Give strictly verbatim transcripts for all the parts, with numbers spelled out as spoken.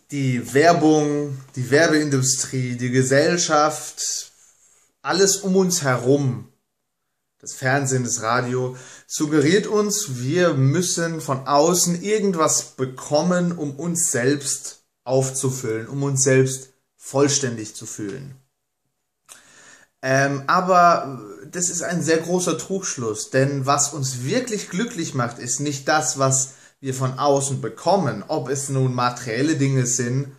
die Werbung, die Werbeindustrie, die Gesellschaft, alles um uns herum, das Fernsehen, das Radio, suggeriert uns, wir müssen von außen irgendwas bekommen, um uns selbst aufzufüllen, um uns selbst vollständig zu fühlen. Ähm, aber das ist ein sehr großer Trugschluss, denn was uns wirklich glücklich macht, ist nicht das, was wir von außen bekommen, ob es nun materielle Dinge sind,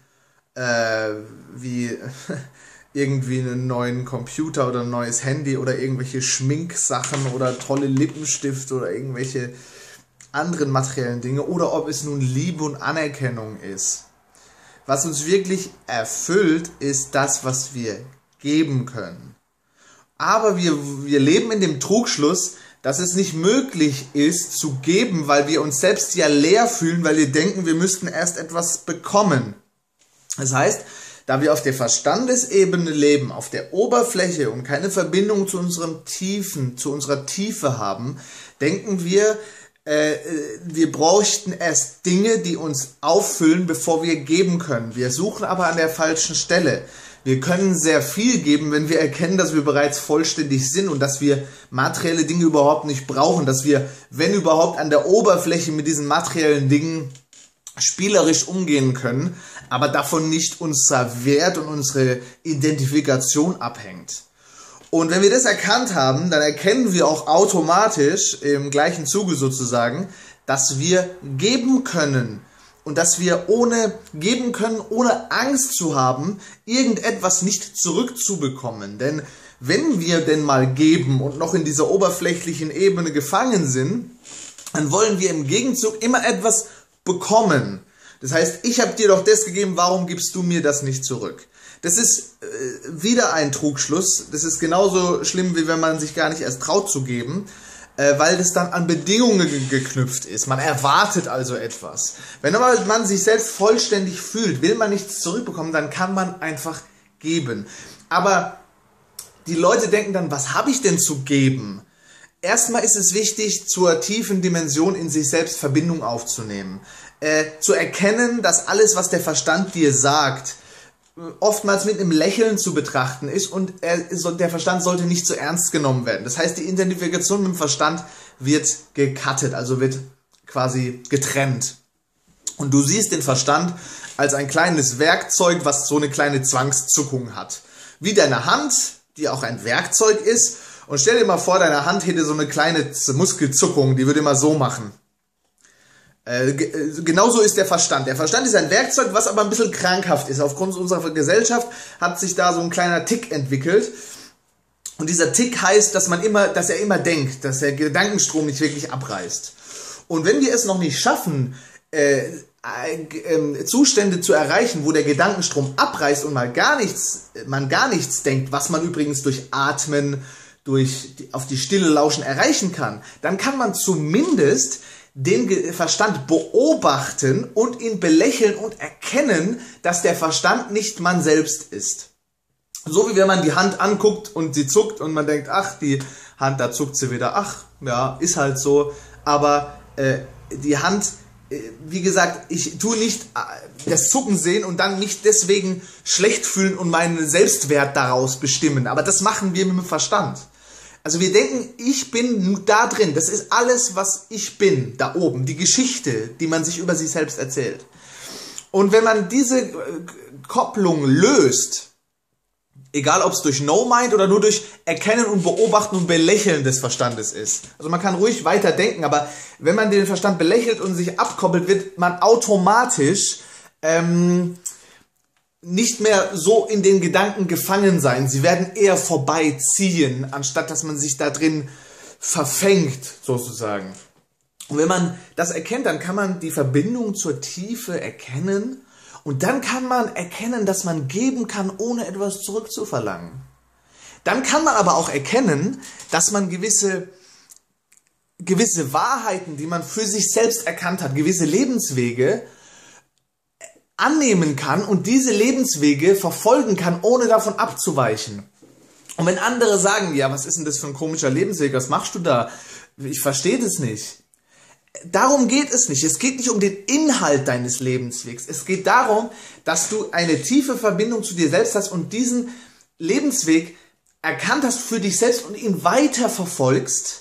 äh, wie irgendwie einen neuen Computer oder ein neues Handy oder irgendwelche Schminksachen oder tolle Lippenstift oder irgendwelche anderen materiellen Dinge, oder ob es nun Liebe und Anerkennung ist. Was uns wirklich erfüllt, ist das, was wir geben können. Aber wir, wir leben in dem Trugschluss, dass es nicht möglich ist zu geben, weil wir uns selbst ja leer fühlen, weil wir denken, wir müssten erst etwas bekommen. Das heißt, da wir auf der Verstandesebene leben, auf der Oberfläche und keine Verbindung zu unserem Tiefen, zu unserer Tiefe haben, denken wir, äh, wir bräuchten erst Dinge, die uns auffüllen, bevor wir geben können. Wir suchen aber an der falschen Stelle. Wir können sehr viel geben, wenn wir erkennen, dass wir bereits vollständig sind und dass wir materielle Dinge überhaupt nicht brauchen, dass wir, wenn überhaupt, an der Oberfläche mit diesen materiellen Dingen spielerisch umgehen können, aber davon nicht unser Wert und unsere Identifikation abhängt. Und wenn wir das erkannt haben, dann erkennen wir auch automatisch im gleichen Zuge sozusagen, dass wir geben können und dass wir ohne geben können, ohne Angst zu haben, irgendetwas nicht zurückzubekommen. Denn wenn wir denn mal geben und noch in dieser oberflächlichen Ebene gefangen sind, dann wollen wir im Gegenzug immer etwas bekommen. Das heißt, ich habe dir doch das gegeben, warum gibst du mir das nicht zurück? Das ist äh, wieder ein Trugschluss. Das ist genauso schlimm, wie wenn man sich gar nicht erst traut zu geben, äh, weil das dann an Bedingungen ge geknüpft ist. Man erwartet also etwas. Wenn aber man sich selbst vollständig fühlt, will man nichts zurückbekommen, dann kann man einfach geben. Aber die Leute denken dann, was habe ich denn zu geben? Erstmal ist es wichtig, zur tiefen Dimension in sich selbst Verbindung aufzunehmen. Äh, zu erkennen, dass alles, was der Verstand dir sagt, oftmals mit einem Lächeln zu betrachten ist und er, der Verstand sollte nicht zu ernst genommen werden. Das heißt, die Identifikation mit dem Verstand wird gecuttet, also wird quasi getrennt. Und du siehst den Verstand als ein kleines Werkzeug, was so eine kleine Zwangszuckung hat. Wie deine Hand, die auch ein Werkzeug ist. Und stell dir mal vor, deine Hand hätte so eine kleine Muskelzuckung, die würde immer so machen. Äh, genauso ist der Verstand. Der Verstand ist ein Werkzeug, was aber ein bisschen krankhaft ist. Aufgrund unserer Gesellschaft hat sich da so ein kleiner Tick entwickelt. Und dieser Tick heißt, dass man immer, dass er immer denkt, dass der Gedankenstrom nicht wirklich abreißt. Und wenn wir es noch nicht schaffen, äh, äh, Zustände zu erreichen, wo der Gedankenstrom abreißt und mal gar nichts, man gar nichts denkt, was man übrigens durch Atmen, durch die, auf die Stille lauschen erreichen kann, dann kann man zumindest den Verstand beobachten und ihn belächeln und erkennen, dass der Verstand nicht man selbst ist. So wie wenn man die Hand anguckt und sie zuckt und man denkt, ach, die Hand, da zuckt sie wieder, ach, ja, ist halt so. Aber äh, die Hand, äh, wie gesagt, ich tue nicht äh, das Zucken sehen und dann mich deswegen schlecht fühlen und meinen Selbstwert daraus bestimmen. Aber das machen wir mit dem Verstand. Also wir denken, ich bin da drin, das ist alles, was ich bin, da oben, die Geschichte, die man sich über sich selbst erzählt. Und wenn man diese Kopplung löst, egal ob es durch No-Mind oder nur durch Erkennen und Beobachten und Belächeln des Verstandes ist. Also man kann ruhig weiter denken, aber wenn man den Verstand belächelt und sich abkoppelt, wird man automatisch ähm, nicht mehr so in den Gedanken gefangen sein. Sie werden eher vorbeiziehen, anstatt dass man sich da drin verfängt, sozusagen. Und wenn man das erkennt, dann kann man die Verbindung zur Tiefe erkennen und dann kann man erkennen, dass man geben kann, ohne etwas zurückzuverlangen. Dann kann man aber auch erkennen, dass man gewisse, gewisse Wahrheiten, die man für sich selbst erkannt hat, gewisse Lebenswege, annehmen kann und diese Lebenswege verfolgen kann, ohne davon abzuweichen. Und wenn andere sagen, ja, was ist denn das für ein komischer Lebensweg, was machst du da? Ich verstehe das nicht. darum geht es nicht. Es geht nicht um den Inhalt deines Lebenswegs. Es geht darum, dass du eine tiefe Verbindung zu dir selbst hast und diesen Lebensweg erkannt hast für dich selbst und ihn weiter verfolgst.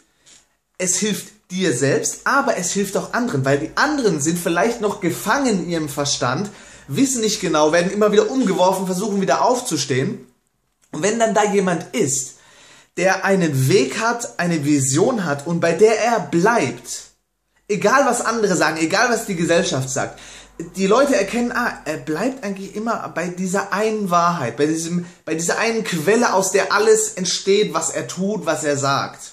Es hilft dir selbst, aber es hilft auch anderen, weil die anderen sind vielleicht noch gefangen in ihrem Verstand, wissen nicht genau, werden immer wieder umgeworfen, versuchen wieder aufzustehen. Und wenn dann da jemand ist, der einen Weg hat, eine Vision hat und bei der er bleibt, egal was andere sagen, egal was die Gesellschaft sagt, die Leute erkennen, ah, er bleibt eigentlich immer bei dieser einen Wahrheit, bei, diesem, bei dieser einen Quelle, aus der alles entsteht, was er tut, was er sagt.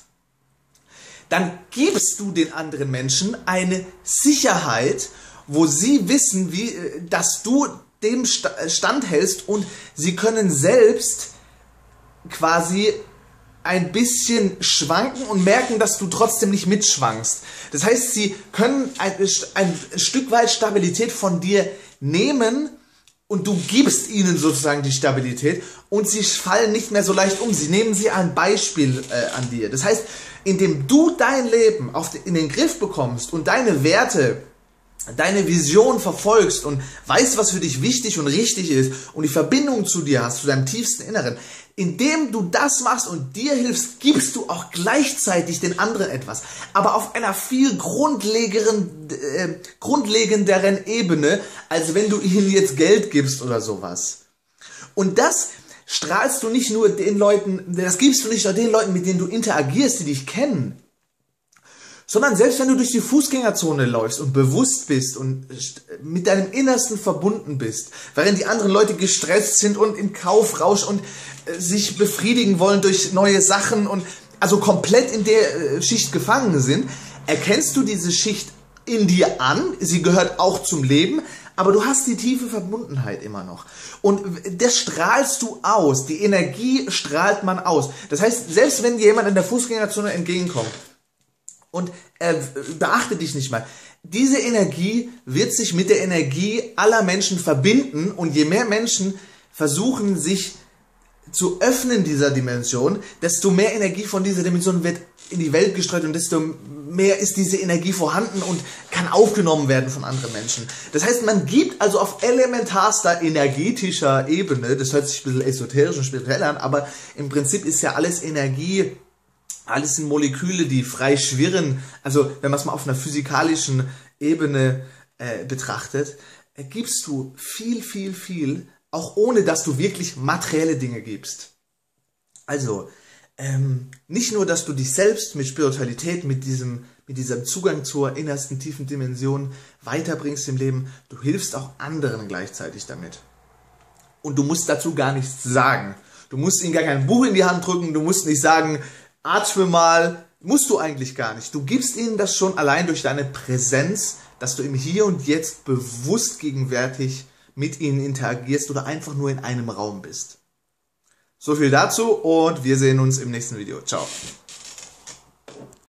Dann gibst du den anderen Menschen eine Sicherheit, wo sie wissen, wie, dass du dem standhältst und sie können selbst quasi ein bisschen schwanken und merken, dass du trotzdem nicht mitschwankst. Das heißt, sie können ein, ein Stück weit Stabilität von dir nehmen und du gibst ihnen sozusagen die Stabilität und sie fallen nicht mehr so leicht um. Sie nehmen sie ein Beispiel äh, an dir. Das heißt, indem du dein Leben auf den, in den Griff bekommst und deine Werte, deine Vision verfolgst und weißt, was für dich wichtig und richtig ist und die Verbindung zu dir hast, zu deinem tiefsten Inneren, indem du das machst und dir hilfst, gibst du auch gleichzeitig den anderen etwas, aber auf einer viel grundlegeren, äh, grundlegenderen Ebene, als wenn du ihnen jetzt Geld gibst oder sowas. Und das strahlst du nicht nur den Leuten, das gibst du nicht nur den Leuten, mit denen du interagierst, die dich kennen, sondern selbst wenn du durch die Fußgängerzone läufst und bewusst bist und mit deinem Innersten verbunden bist, während die anderen Leute gestresst sind und im Kaufrausch und sich befriedigen wollen durch neue Sachen und also komplett in der Schicht gefangen sind, erkennst du diese Schicht in dir an, sie gehört auch zum Leben, aber du hast die tiefe Verbundenheit immer noch. Und das strahlst du aus, die Energie strahlt man aus. Das heißt, selbst wenn dir jemand in der Fußgängerzone entgegenkommt, und äh, beachte dich nicht mal. Diese Energie wird sich mit der Energie aller Menschen verbinden und je mehr Menschen versuchen, sich zu öffnen dieser Dimension, desto mehr Energie von dieser Dimension wird in die Welt gestreut und desto mehr ist diese Energie vorhanden und kann aufgenommen werden von anderen Menschen. Das heißt, man gibt also auf elementarster energetischer Ebene, das hört sich ein bisschen esoterisch und spirituell an, aber im Prinzip ist ja alles Energie. Alles sind Moleküle, die frei schwirren. Also wenn man es mal auf einer physikalischen Ebene äh, betrachtet, äh, gibst du viel, viel, viel, auch ohne dass du wirklich materielle Dinge gibst. Also ähm, nicht nur, dass du dich selbst mit Spiritualität, mit diesem, mit diesem Zugang zur innersten tiefen Dimension weiterbringst im Leben, du hilfst auch anderen gleichzeitig damit. Und du musst dazu gar nichts sagen. Du musst ihnen gar kein Buch in die Hand drücken, du musst nicht sagen, atme mal, musst du eigentlich gar nicht. Du gibst ihnen das schon allein durch deine Präsenz, dass du im Hier und Jetzt bewusst gegenwärtig mit ihnen interagierst oder einfach nur in einem Raum bist. So viel dazu und wir sehen uns im nächsten Video. Ciao.